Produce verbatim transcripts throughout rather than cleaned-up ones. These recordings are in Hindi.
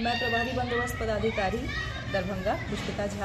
मैं प्रभारी बंदोबस्त पदाधिकारी दरभंगा पुष्पिता झा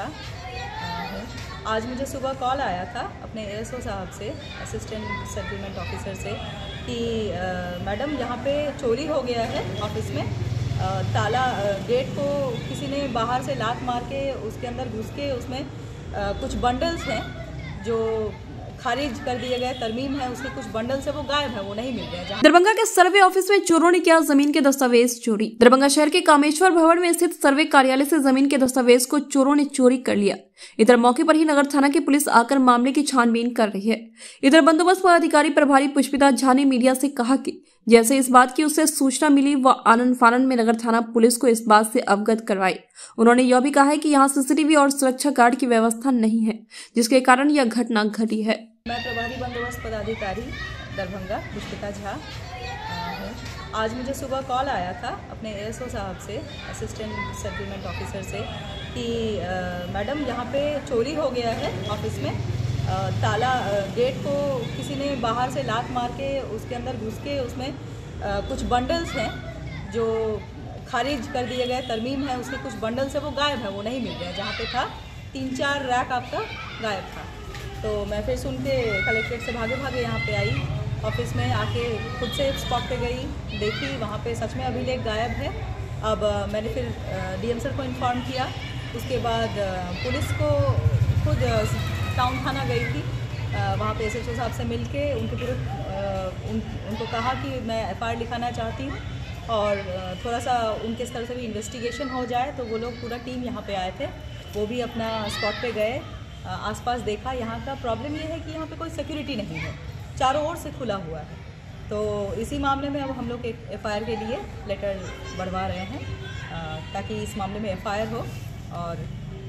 हूँ। आज मुझे सुबह कॉल आया था अपने एएसओ साहब से, असिस्टेंट सेटलमेंट ऑफिसर से, कि मैडम यहाँ पे चोरी हो गया है ऑफिस में। आ, ताला गेट को किसी ने बाहर से लात मार के उसके अंदर घुस के उसमें आ, कुछ बंडल्स हैं जो खारिज कर दिए गए, तरमीम है, उसके कुछ बंडल से वो गायब है, वो नहीं मिल गया। दरभंगा के सर्वे ऑफिस में चोरों ने किया जमीन के दस्तावेज चोरी। दरभंगा शहर के कामेश्वर भवन में स्थित सर्वे कार्यालय से जमीन के दस्तावेज को चोरों ने चोरी कर लिया। इधर मौके पर ही नगर थाना की पुलिस आकर मामले की छानबीन कर रही है। इधर बंदोबस्त पदाधिकारी प्रभारी पुष्पिता झा ने मीडिया से कहा कि जैसे इस बात की उसे सूचना मिली, वह आनंद फानन में नगर थाना पुलिस को इस बात से अवगत करवाई। उन्होंने यह भी कहा है कि यहाँ सीसीटीवी और सुरक्षा गार्ड की व्यवस्था नहीं है, जिसके कारण यह घटना घटी है। मैं प्रभारी बंदोबस्त पदाधिकारी दरभंगा पुष्पिता झा हूँ। आज मुझे सुबह कॉल आया था अपने एएसओ साहब से, असिस्टेंट सेटलमेंट ऑफिसर से, कि मैडम यहाँ पे चोरी हो गया है ऑफिस में। आ, ताला गेट को किसी ने बाहर से लात मार के उसके अंदर घुस के उसमें आ, कुछ बंडल्स हैं जो खारिज कर दिए गए, तरमीम है, उसके कुछ बंडल से वो गायब है, वो नहीं मिल गया। जहाँ पे था तीन चार रैक आपका गायब था। तो मैं फिर सुन के कलेक्ट्रेट से भागे भागे यहाँ पे आई, ऑफिस में आके खुद से स्पॉट पे गई, देखी वहाँ पे सच में अभिलेख गायब है। अब मैंने फिर डीएम सर को इन्फॉर्म किया। उसके बाद पुलिस को खुद टाउन थाना गई थी, वहाँ पे एसएचओ साहब से मिल के उनके पूरे उन, उनको कहा कि मैं एफआईआर लिखाना चाहती हूँ और थोड़ा सा उनके स्तर से भी इन्वेस्टिगेशन हो जाए। तो वो लोग पूरा टीम यहाँ पे आए थे, वो भी अपना स्पॉट पे गए, आसपास देखा। यहाँ का प्रॉब्लम ये है कि यहाँ पे कोई सिक्योरिटी नहीं है, चारों ओर से खुला हुआ है। तो इसी मामले में अब हम लोग एक एफआईआर के लिए लेटर बढ़वा रहे हैं, ताकि इस मामले में एफआईआर हो और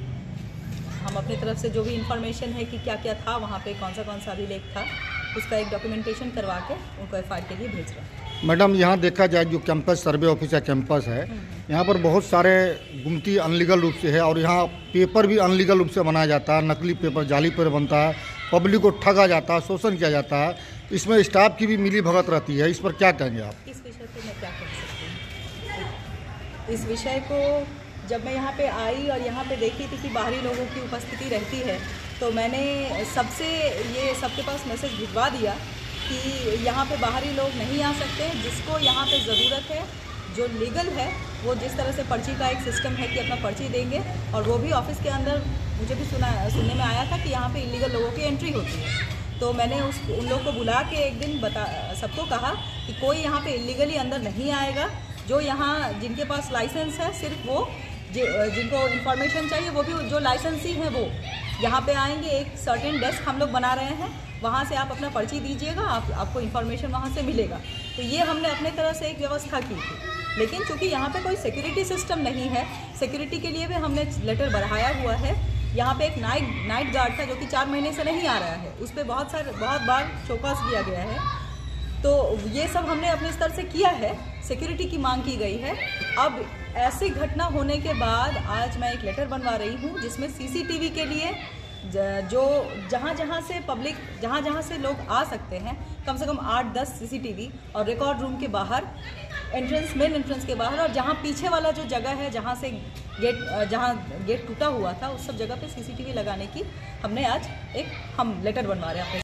हम अपनी तरफ से जो भी इंफॉर्मेशन है कि क्या क्या था वहाँ पे, कौन सा कौन सा अभिलेख था, उसका एक डॉक्यूमेंटेशन करवा के उनको एफआईआर के लिए भेज रहे हैं। मैडम, यहाँ देखा जाए जो कैंपस सर्वे ऑफिस या कैंपस है, यहाँ पर बहुत सारे गुमती अनलीगल रूप से है और यहाँ पेपर भी अनलीगल रूप से बनाया जाता है, नकली पेपर, जाली पेपर बनता है, पब्लिक को ठगा जाता है, शोषण किया जाता है। इसमें स्टाफ की भी मिली भगत रहती है, इस पर क्या कहेंगे आप? इस विषय पर मैं क्या कह सकती हूँ? इस विषय को जब मैं यहाँ पे आई और यहाँ पे देखी थी कि बाहरी लोगों की उपस्थिति रहती है, तो मैंने सबसे ये सबके पास मैसेज भिजवा दिया कि यहाँ पे बाहरी लोग नहीं आ सकते। जिसको यहाँ पे ज़रूरत है, जो लीगल है, वो जिस तरह से पर्ची का एक सिस्टम है कि अपना पर्ची देंगे, और वो भी ऑफिस के अंदर मुझे भी सुना सुनने में आया था कि यहाँ पे इलीगल लोगों की एंट्री होती है। तो मैंने उस उन लोगों को बुला के एक दिन बता सबको कहा कि कोई यहाँ पे इलीगली अंदर नहीं आएगा। जो यहाँ जिनके पास लाइसेंस है, सिर्फ वो जिनको इन्फॉर्मेशन चाहिए, वो भी जो लाइसेंसी हैं वो यहाँ पे आएंगे। एक सर्टेन डेस्क हम लोग बना रहे हैं, वहाँ से आप अपना पर्ची दीजिएगा, आप आपको इन्फॉर्मेशन वहाँ से मिलेगा। तो ये हमने अपने तरफ से एक व्यवस्था की थी। लेकिन चूँकि यहाँ पे कोई सिक्योरिटी सिस्टम नहीं है, सिक्योरिटी के लिए भी हमने लेटर बढ़ाया हुआ है। यहाँ पे एक नाइट नाइट गार्ड था जो कि चार महीने से नहीं आ रहा है, उस पर बहुत सारे बहुत बार चौकस किया गया है। तो ये सब हमने अपने स्तर से किया है, सिक्योरिटी की मांग की गई है। अब ऐसी घटना होने के बाद आज मैं एक लेटर बनवा रही हूँ, जिसमें सीसीटीवी के लिए जो जहाँ जहाँ से पब्लिक, जहाँ जहाँ से लोग आ सकते हैं, कम से कम आठ दस सीसीटीवी, और रिकॉर्ड रूम के बाहर, एंट्रेंस मेन एंट्रेंस के बाहर, और जहाँ पीछे वाला जो जगह है जहाँ से गेट जहाँ गेट टूटा हुआ था, उस सब जगह पे सीसीटीवी लगाने की हमने आज एक हम लेटर बनवा रहे हैं।